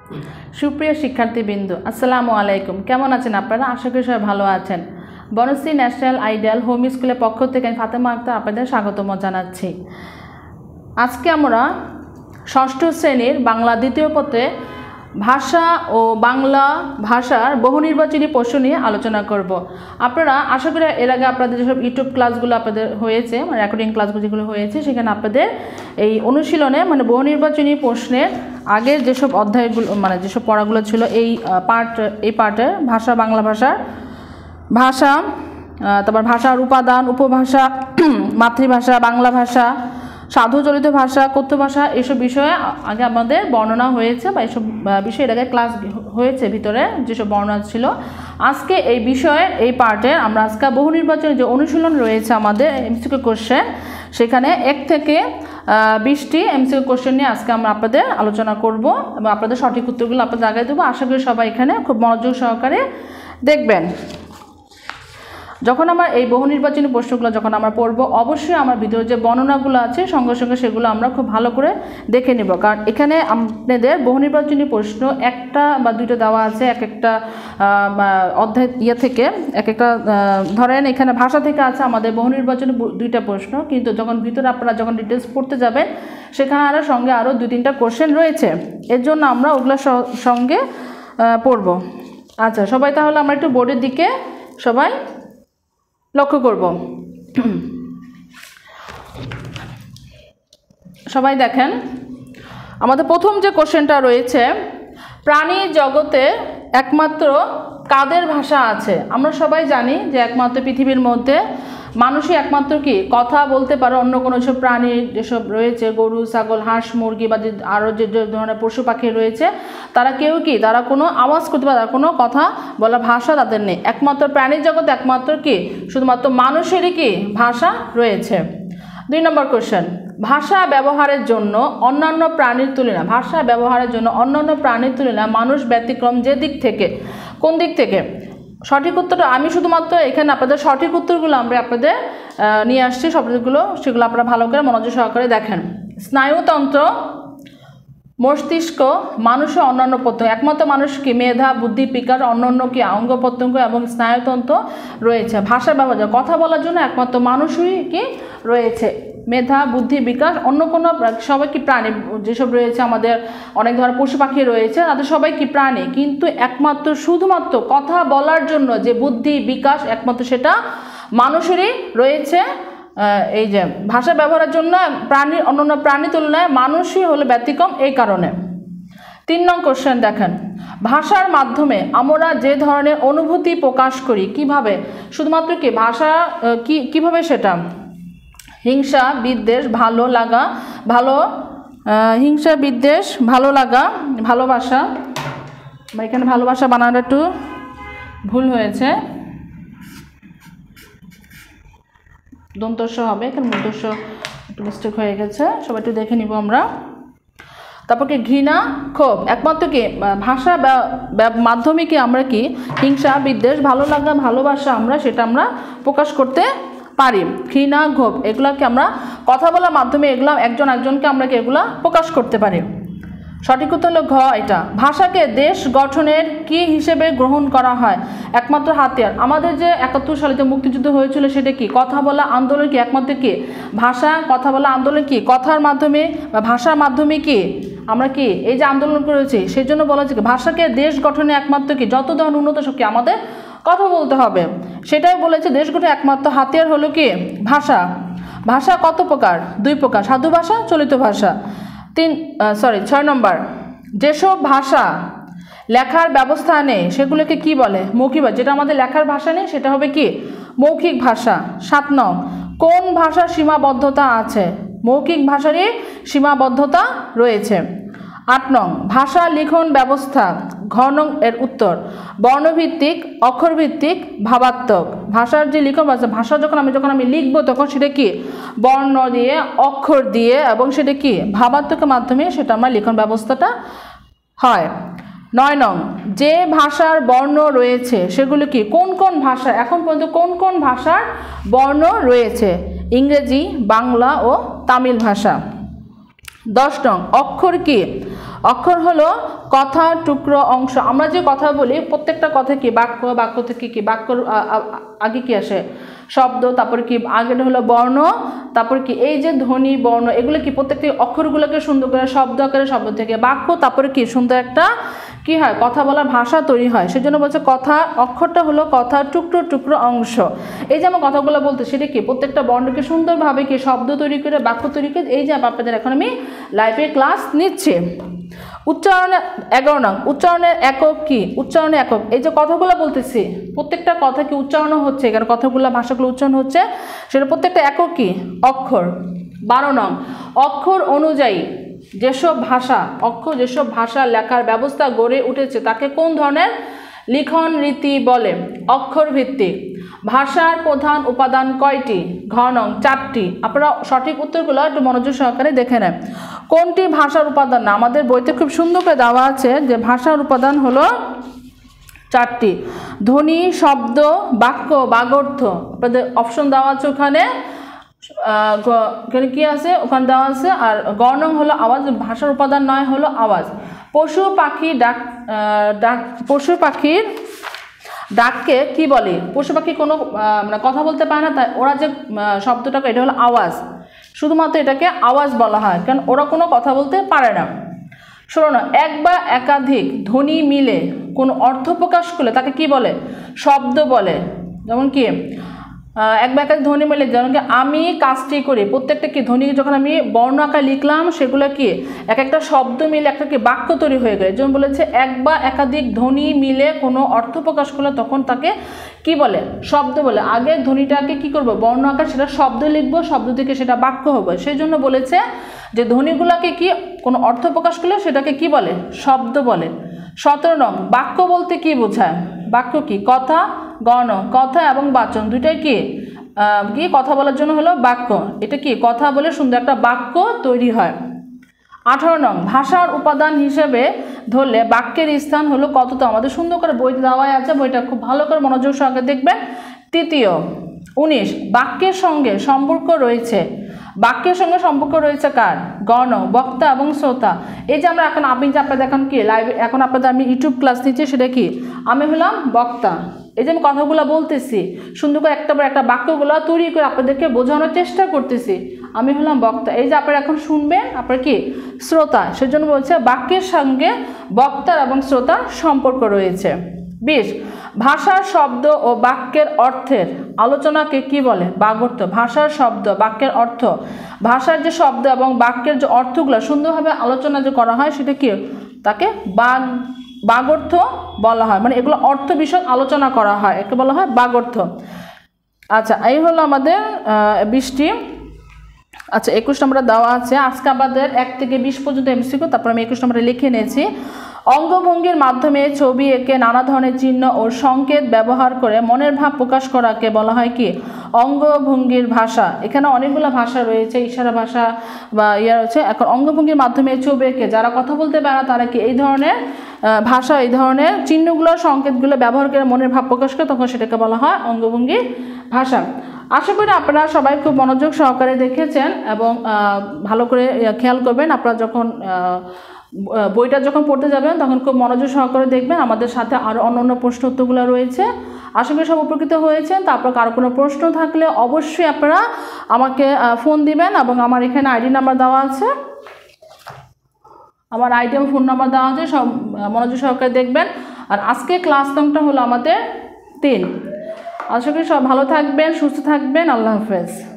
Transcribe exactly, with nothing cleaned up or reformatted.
সুপ্রিয় শিক্ষার্থীবৃন্দ, আসসালামু আলাইকুম। কেমন আছেন আপনারা? আশা করি সবাই ভালো আছেন। বনশ্রী ন্যাশনাল আইডিয়াল হোম স্কুলের পক্ষ থেকে আমি ফাতেমা আক্তার আপনাদের স্বাগতম জানাচ্ছি। আজকে আমরা ষষ্ঠ শ্রেণীর বাংলা দ্বিতীয় পত্রে ভাষা ও বাংলা ভাষার বহু নির্বাচনী প্রশ্ন নিয়ে আলোচনা করব। আপনারা আশা করি এর আগে আপনাদের যেসব ইউটিউব ক্লাসগুলো আপনাদের হয়েছে, মানে রেকর্ডিং ক্লাসগুলো যেগুলো হয়েছে, সেখানে আপনাদের এই অনুশীলনে মানে বহু নির্বাচনী প্রশ্নের আগের যেসব অধ্যায়গুলো মানে যেসব পড়াগুলো ছিল এই পার্ট এই পার্টের ভাষা, বাংলা ভাষার ভাষা, তারপর ভাষার উপাদান, উপভাষা, মাতৃভাষা, বাংলা ভাষা, সাধুচলিত ভাষা, কথ্য ভাষা, এইসব বিষয়ে আগে আমাদের বর্ণনা হয়েছে বা এইসব বিষয়ে এর আগে ক্লাস হয়েছে ভিতরে যেসব বর্ণনা ছিল। আজকে এই বিষয়ের এই পার্টের আমরা আজকে বহু নির্বাচনের যে অনুশীলন রয়েছে আমাদের এমসিকিউ কোশ্চেন, সেখানে এক থেকে বিশটি এমসিকিউ কোশ্চেন নিয়ে আজকে আমরা আপনাদের আলোচনা করব এবং আপনাদের সঠিক উত্তরগুলো আপনাদের আগে দেবো। আশা করি সবাই এখানে খুব মনোযোগ সহকারে দেখবেন। যখন আমার এই বহু নির্বাচনী প্রশ্নগুলো যখন আমরা পড়ব, অবশ্যই আমার ভিডিওর যে বর্ণনাগুলো আছে সঙ্গে সঙ্গে সেগুলো আমরা খুব ভালো করে দেখে নেব, কারণ এখানে আপনাদের বহু নির্বাচনী প্রশ্ন একটা বা দুইটা দেওয়া আছে এক একটা অধ্যায় ইয়ে থেকে, এক একটা ধরেন এখানে ভাষা থেকে আছে আমাদের বহু নির্বাচনী দুইটা প্রশ্ন, কিন্তু যখন ভিতরে আপনারা যখন ডিটেলস পড়তে যাবেন সেখানে আরও সঙ্গে আরও দুই তিনটা কোশ্চেন রয়েছে, এর জন্য আমরা ওগুলো সঙ্গে পড়ব। আচ্ছা সবাই, তাহলে আমরা একটু বোর্ডের দিকে সবাই লক্ষ্য করব। সবাই দেখেন, আমাদের প্রথম যে কোশ্চেনটা রয়েছে, প্রাণী জগতে একমাত্র কাদের ভাষা আছে? আমরা সবাই জানি যে একমাত্র পৃথিবীর মধ্যে মানুষই একমাত্র কি কথা বলতে পারে, অন্য কোনো সব প্রাণী যেসব রয়েছে গরু, ছাগল, হাঁস, মুরগি বা যে আরও যে ধরনের পশু পাখি রয়েছে তারা কেউ কি তারা কোনো আওয়াজ করতে পারে, তারা কোনো কথা বলা ভাষা তাদের নেই। একমাত্র প্রাণী জগতে একমাত্র কি শুধুমাত্র মানুষেরই কি ভাষা রয়েছে। দুই নম্বর কোশ্চেন, ভাষা ব্যবহারের জন্য অন্যান্য প্রাণীর তুলনা ভাষা ব্যবহারের জন্য অন্যান্য প্রাণীর তুলনা মানুষ ব্যতিক্রম যে দিক থেকে, কোন দিক থেকে? সঠিক উত্তরটা আমি শুধুমাত্র এখানে আপনাদের সঠিক উত্তরগুলো আমরা আপনাদের নিয়ে আসছি, সবগুলো সেগুলো আপনারা ভালো করে মনোযোগ সহকারে দেখেন। স্নায়ুতন্ত্র, মস্তিষ্ক, মানুষের অন্যান্য প্রত্যঙ্গ, একমাত্র মানুষ কি মেধা, বুদ্ধি, বিকাশ, অন্যান্য কি অঙ্গ প্রত্যঙ্গ এবং স্নায়ুতন্ত্র রয়েছে। ভাষা ব্যবহার কথা বলার জন্য একমাত্র মানুষই কি রয়েছে, মেধা, বুদ্ধি, বিকাশ, অন্য কোনো সবাই কি প্রাণী যেসব রয়েছে আমাদের অনেক ধরনের পশু পাখি রয়েছে তাদের সবাই কি প্রাণী, কিন্তু একমাত্র শুধুমাত্র কথা বলার জন্য যে বুদ্ধি, বিকাশ একমাত্র সেটা মানুষেরই রয়েছে। এই যে ভাষা ব্যবহারের জন্য প্রাণীর অন্যান্য প্রাণীর তুলনায় মানুষই হলো ব্যতিক্রম এই কারণে। তিন নং কোশ্চেন দেখেন, ভাষার মাধ্যমে আমরা যে ধরনের অনুভূতি প্রকাশ করি কিভাবে? শুধুমাত্র কি ভাষা কি কিভাবে সেটা? হিংসা, বিদ্বেষ, ভালো লাগা, ভালো হিংসা, বিদ্বেষ, ভালো লাগা, ভালোবাসা, বা এখানে ভালোবাসা বানানোটা একটু ভুল হয়েছে, দন্তস্ব হবে, এখানে মূর্ধস্ব একটু মিস্টেক হয়ে গেছে, সবাই একটু দেখে নিব আমরা। তারপর কি ঘৃণা, ক্ষোভ, একমাত্র কি ভাষা মাধ্যমে কি আমরা কি হিংসা, বিদ্বেষ, ভালো লাগা, ভালোবাসা আমরা সেটা আমরা প্রকাশ করতে পারি। ঘৃণা, ক্ষোভ এগুলাকে আমরা কথা বলার মাধ্যমে এগুলো একজন একজনকে আমরা কি এগুলা প্রকাশ করতে পারি। সঠিক উত্তর হলো ঘ এটা। ভাষাকে দেশ গঠনের কি হিসেবে গ্রহণ করা হয়? একমাত্র হাতিয়ার। আমাদের যে একাত্তর সালে যে মুক্তিযুদ্ধ হয়েছিল সেটা কি কথা বলা আন্দোলন, কি একমাত্র কি ভাষা কথা বলা আন্দোলন, কি কথার মাধ্যমে বা ভাষার মাধ্যমে কি আমরা কি এই যে আন্দোলন করেছি, সেই জন্য বলা হচ্ছে ভাষাকে দেশ গঠনে একমাত্র কি যত ধরনের উন্নত শক্তি আমাদের কথা বলতে হবে, সেটাই বলেছে দেশ গঠনে একমাত্র হাতিয়ার হলো কি ভাষা। ভাষা কত প্রকার? দুই প্রকার, সাধু ভাষা, চলিত ভাষা। তিন সরি ছয় নম্বর, যেসব ভাষা লেখার ব্যবস্থা নেই সেগুলোকে কি বলে? মৌখিক ভাষা। যেটা আমাদের লেখার ভাষা নেই সেটা হবে কি মৌখিক ভাষা। সাত নং, কোন ভাষার সীমাবদ্ধতা আছে? মৌখিক ভাষারই সীমাবদ্ধতা রয়েছে। আট নং, ভাষা লিখন ব্যবস্থা, ঘ নং এর উত্তর বর্ণভিত্তিক, অক্ষরভিত্তিক, ভাবাত্মক। ভাষার যে লিখন ব্যবস্থা, ভাষা যখন আমি যখন আমি লিখবো তখন সেটা কি বর্ণ দিয়ে, অক্ষর দিয়ে এবং সেটা কি ভাবাত্মকের মাধ্যমে সেটা আমার লিখন ব্যবস্থাটা হয়। নয় নং, যে ভাষার বর্ণ রয়েছে সেগুলো কি কোন কোন ভাষা? এখন পর্যন্ত কোন কোন ভাষার বর্ণ রয়েছে? ইংরেজি, বাংলা ও তামিল ভাষা। দশ নং, অক্ষর কি অক্ষর হলো কথা, টুকরো, অংশ। আমরা যে কথা বলি প্রত্যেকটা কথা কি বাক্য, বাক্য থেকে কি বাক্যর আগে কি আসে শব্দ, তারপর কি আগে হলো বর্ণ, তারপর কি এই যে ধ্বনি বর্ণ এগুলো কি প্রত্যেকটি অক্ষরগুলোকে সুন্দর করে শব্দ আকারে, শব্দ থেকে বাক্য, তারপরে কি সুন্দর একটা কি হয় কথা বলার ভাষা তৈরি হয়। সেজন্য বলছে কথা, অক্ষরটা হলো কথা, টুকরো টুকরো অংশ। এই যে আমার কথাগুলো বলতে সেটা কি প্রত্যেকটা বর্ণকে সুন্দরভাবে কি শব্দ তৈরি করে বাক্য তৈরি করে এই যে আপনাদের এখন আমি লাইভে ক্লাস নিচ্ছি। উচ্চারণে এগারো নং উচ্চারণের একক কি? উচ্চারণের একক এই যে কথাগুলো বলতেছি প্রত্যেকটা কথা কি উচ্চারণ হচ্ছে, কারণ কথাগুলো ভাষাগুলো উচ্চারণ হচ্ছে সেটা প্রত্যেকটা একক কি অক্ষর। বারো নং অক্ষর অনুযায়ী যেসব ভাষা অক্ষর যেসব ভাষা লেখার ব্যবস্থা গড়ে উঠেছে তাকে কোন ধরনের লিখন রীতি বলে? অক্ষর ভিত্তিক। ভাষার প্রধান উপাদান কয়টি? ঘ নং চারটি। আপনারা সঠিক উত্তরগুলো একটু মনোযোগ সহকারে দেখে নেন। কোনটি ভাষার উপাদান না? আমাদের বইতে খুব সুন্দর করে দেওয়া আছে যে ভাষার উপাদান হলো চারটি: ধ্বনি, শব্দ, বাক্য, বাগর্থ। আপনাদের অপশন দেওয়া আছে ওখানে, ওখানে কি আছে ওখানে দেওয়া আছে। আর গ নং হলো আওয়াজ। ভাষার উপাদান নয় হলো আওয়াজ। পশু পাখি ডাক ডাক পশু পাখির ডাককে কি বলে? পশু পাখি কোনো মানে কথা বলতে পারে না, তাই ওরা যে শব্দটাকে এটা হলো আওয়াজ, শুধুমাত্র এটাকে আওয়াজ বলা হয় কারণ ওরা কোনো কথা বলতে পারে না। ষোলো না এক বা একাধিক ধ্বনি মিলে কোনো অর্থ প্রকাশ করলে তাকে কি বলে? শব্দ বলে। যেমন কি এক বা একাধিক ধ্বনি মিলে, যেমন কি আমি কাজটি করি, প্রত্যেকটা কি ধ্বনি যখন আমি বর্ণ আকারে লিখলাম সেগুলো কি এক একটা শব্দ মিলে একটা কি বাক্য তৈরি হয়ে গেলে। যেমন বলেছে এক বা একাধিক ধ্বনি মিলে কোনো অর্থ প্রকাশ করলে তখন তাকে কি বলে? শব্দ বলে। আগে ধ্বনিটাকে কি করব বর্ণ আকার, সেটা শব্দ লিখবো, শব্দ থেকে সেটা বাক্য হবে। সেই জন্য বলেছে যে ধ্বনিগুলোকে কি কোনো অর্থ প্রকাশ করলে সেটাকে কি বলে? শব্দ বলে। সতেরো নং বাক্য বলতে কি বোঝায়? বাক্য কি কথা, গণ কথা এবং বাচন দুইটাই কি কি কথা বলার জন্য হলো বাক্য। এটা কি কথা বলে সুন্দর একটা বাক্য তৈরি হয়। আঠারো নং ভাষার উপাদান হিসেবে ধরলে বাক্যের স্থান হলো কতটা? আমাদের সুন্দর করে বইতে দেওয়াই আছে, বইটা খুব ভালো করে মনোযোগ সহকারে দেখবেন। তৃতীয়। উনিশ বাক্যের সঙ্গে সম্পর্ক রয়েছে। বাক্যের সঙ্গে সম্পর্ক রয়েছে কার? গণ বক্তা এবং শ্রোতা। এই যে আমরা এখন আপনি যে আপনাদের এখন কি লাইভ এখন আপনাদের আমি ইউটিউব ক্লাস নিচ্ছি, সেটা কি আমি হলাম বক্তা। এই যে আমি কথাগুলো বলতেছি সুন্দর করে একটা পর একটা বাক্যগুলো তৈরি করে আপনাদেরকে বোঝানোর চেষ্টা করতেছি, আমি হলাম বক্তা। এই যে আপনারা এখন শুনবেন আপনারা কি শ্রোতা। সেজন্য বলছে বাক্যের সঙ্গে বক্তার এবং শ্রোতার সম্পর্ক রয়েছে। বিশ ভাষার শব্দ ও বাক্যের অর্থের আলোচনাকে কি বলে? বাগর্থ। ভাষার শব্দ বাক্যের অর্থ, ভাষার যে শব্দ এবং বাক্যের যে অর্থগুলো সুন্দরভাবে আলোচনা যে করা হয় সেটা কি তাকে বাগ বাগর্থ বলা হয়। মানে এগুলো অর্থ বিষয়ক আলোচনা করা হয়, একে বলা হয় বাগর্থ। আচ্ছা এই হলো আমাদের বিশটি। আচ্ছা একুশ নম্বরে দেওয়া আছে। আজকে আমাদের এক থেকে বিশ পর্যন্ত এমসিকিউ, তারপর আমি একুশ নম্বরে লিখে নিয়েছি। অঙ্গভঙ্গির মাধ্যমে ছবি এঁকে নানা ধরনের চিহ্ন ও সংকেত ব্যবহার করে মনের ভাব প্রকাশ করাকে বলা হয় কি? অঙ্গভঙ্গির ভাষা। এখানে অনেকগুলো ভাষা রয়েছে, ইশারা ভাষা বা ইয়ে রয়েছে। এখন অঙ্গভঙ্গির মাধ্যমে ছবি এঁকে যারা কথা বলতে পারে না তারা কি এই ধরনের ভাষা, এই ধরনের চিহ্নগুলো সংকেতগুলো ব্যবহার করে মনের ভাব প্রকাশ করে, তখন সেটাকে বলা হয় অঙ্গভঙ্গির ভাষা। আশা করি আপনারা সবাই খুব মনোযোগ সহকারে দেখেছেন এবং ভালো করে খেয়াল করবেন। আপনারা যখন বইটা যখন পড়তে যাবেন তখন খুব মনোযোগ সহকারে দেখবেন। আমাদের সাথে আরও অন্য অন্য প্রশ্ন উত্তরগুলো রয়েছে। আশা করি সব উপকৃত হয়েছেন। তারপর কারো কোনো প্রশ্ন থাকলে অবশ্যই আপনারা আমাকে ফোন দিবেন এবং আমার এখানে আইডি নাম্বার দেওয়া আছে, আমার আইডি এবং ফোন নাম্বার দেওয়া আছে, সব মনোযোগ সহকারে দেখবেন। আর আজকে ক্লাস নামটা হলো আমাদের তিন। আশা করি সব ভালো থাকবেন, সুস্থ থাকবেন। আল্লাহ হাফেজ।